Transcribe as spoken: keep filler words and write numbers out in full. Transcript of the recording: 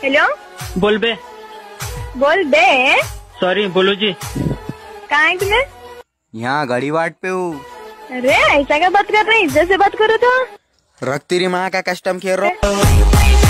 Hello बोल बे। बोल बे। Sorry बोलो जी। कहाँ है तुम्हें? यहाँ गाड़ी वाट पे हूँ। अरे ऐसा क्या बात कर रहे हैं, इज्जत से बात करो तो। रख तेरी माँ का कस्टम खेल रहा हूँ।